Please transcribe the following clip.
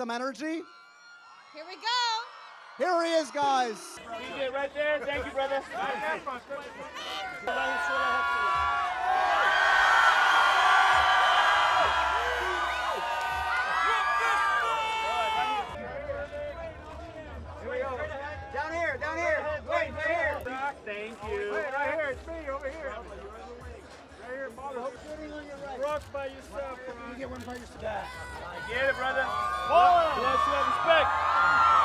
some energy? Here we go. Here he is, guys. DJ right there. Thank you, brother. Here we go. Down here. Wait, right here. Thank you. Wait, right here. It's me over here. Right here, Bobby. Hope sitting on your right. Rock by yourself. You get one by yourself. Get it, brother. Let's respect.